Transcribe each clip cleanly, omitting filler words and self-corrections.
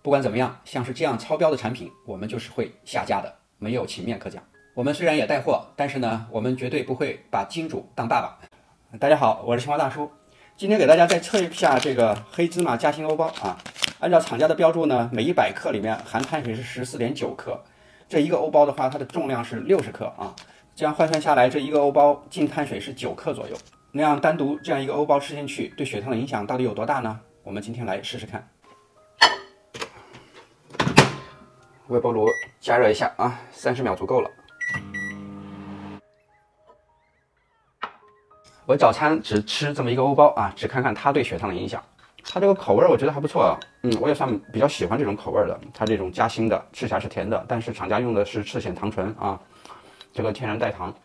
不管怎么样，像是这样超标的产品，我们就是会下架的，没有情面可讲。我们虽然也带货，但是呢，我们绝对不会把金主当爸爸。大家好，我是青蛙大叔，今天给大家再测一下这个黑芝麻夹心欧包啊。按照厂家的标注呢，每100克里面含碳水是14.9克，这一个欧包的话，它的重量是60克啊。这样换算下来，这一个欧包净碳水是9克左右。那样单独这样一个欧包吃进去，对血糖的影响到底有多大呢？我们今天来试试看。微波炉加热一下啊，30秒足够了。我早餐只吃这么一个欧包啊，只看看它对血糖的影响。它这个口味我觉得还不错，我也算比较喜欢这种口味的。它这种夹心的，吃起来是甜的，但是厂家用的是赤藓糖醇啊，这个天然代糖。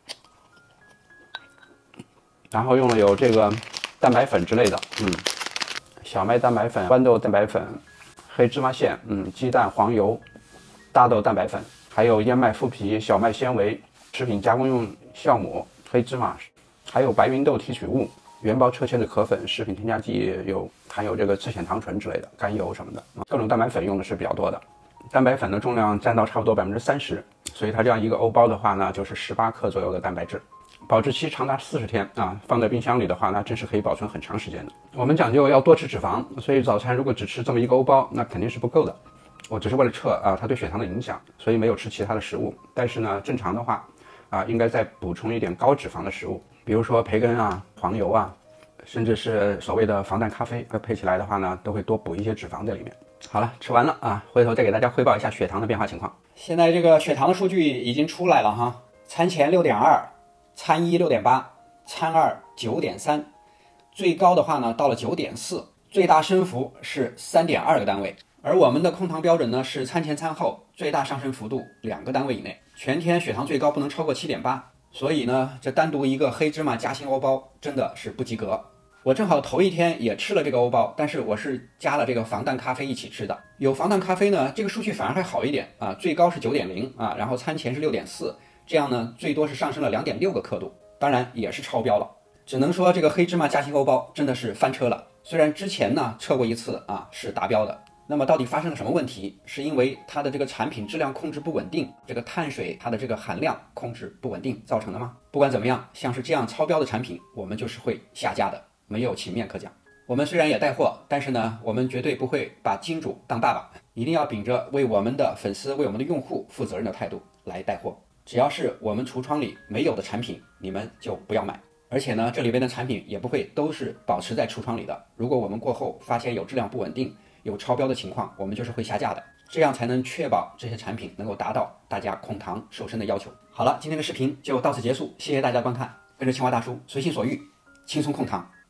然后用了有这个蛋白粉之类的，小麦蛋白粉、豌豆蛋白粉、黑芝麻馅，鸡蛋、黄油、大豆蛋白粉，还有燕麦麸皮、小麦纤维、食品加工用酵母、黑芝麻，还有白芸豆提取物、元宝车前子壳粉、食品添加剂含有这个赤藓糖醇之类的，甘油什么的，各种蛋白粉用的是比较多的。蛋白粉的重量占到差不多30%，所以它这样一个欧包的话呢，就是18克左右的蛋白质。保质期长达40天啊，放在冰箱里的话，那真是可以保存很长时间的。我们讲究要多吃脂肪，所以早餐如果只吃这么一个欧包，那肯定是不够的。我只是为了测它对血糖的影响，所以没有吃其他的食物。但是呢，正常的话应该再补充一点高脂肪的食物，比如说培根啊、黄油啊，甚至是所谓的防弹咖啡，配起来的话呢，都会多补一些脂肪在里面。好了，吃完了啊，回头再给大家汇报一下血糖的变化情况。现在这个血糖的数据已经出来了哈，餐前6.2。餐1 6.8，餐2 9.3，最高的话呢到了9.4，最大升幅是3.2个单位。而我们的控糖标准呢是餐前餐后最大上升幅度2个单位以内，全天血糖最高不能超过7.8。所以呢，这单独一个黑芝麻夹心欧包真的是不及格。我正好头一天也吃了这个欧包，但是我是加了这个防弹咖啡一起吃的。有防弹咖啡呢，这个数据反而还好一点啊，最高是9.0啊，然后餐前是6.4。这样呢，最多是上升了2.6个克度，当然也是超标了。只能说这个黑芝麻夹心欧包真的是翻车了。虽然之前呢测过一次啊是达标的，那么到底发生了什么问题？是因为它的这个产品质量控制不稳定，这个碳水它的这个含量控制不稳定造成的吗？不管怎么样，像是这样超标的产品，我们就是会下架的，没有情面可讲。我们虽然也带货，但是呢，我们绝对不会把金主当爸爸，一定要秉着为我们的粉丝、为我们的用户负责任的态度来带货。只要是我们橱窗里没有的产品，你们就不要买。而且呢，这里边的产品也不会都是保持在橱窗里的。如果我们过后发现有质量不稳定、有超标的情况，我们就是会下架的。这样才能确保这些产品能够达到大家控糖瘦身的要求。好了，今天的视频就到此结束，谢谢大家观看。跟着青蛙大叔随心所欲，轻松控糖。